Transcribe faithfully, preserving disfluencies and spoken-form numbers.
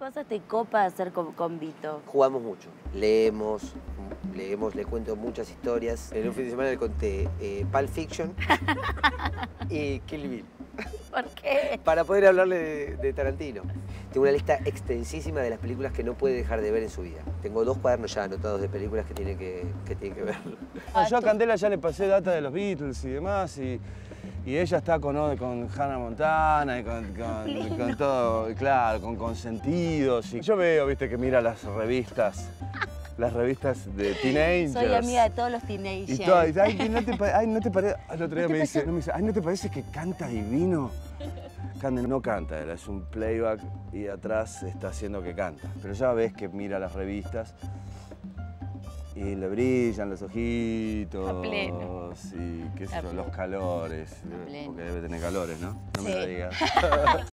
cosas te copa hacer con, con Vito? Jugamos mucho, leemos, leemos, le cuento muchas historias. En un fin de semana le conté eh, Pulp Fiction y Kill Bill. ¿Por qué? Para poder hablarle de, de Tarantino. Tengo una lista extensísima de las películas que no puede dejar de ver en su vida. Tengo dos cuadernos ya anotados de películas que tiene que, que, tiene que ver. Ah, yo a Candela ya le pasé data de los Beatles y demás, y, y ella está con, con Hannah Montana y con, con, con todo, claro, con Consentidos. Y yo veo, viste, que mira las revistas. Las revistas de teenagers. Soy amiga de todos los teenagers. Y todo, y, ay, ¿no te, ay, ¿no te parece? El otro día me dice, me dice, ay, ¿no te parece que canta divino? Cande no canta, él es un playback y atrás está haciendo que canta. Pero ya ves que mira las revistas y le brillan los ojitos. A pleno. Y qué sé A yo, pleno. los calores. A pleno. Porque debe tener calores, ¿no? No me Sí. lo digas.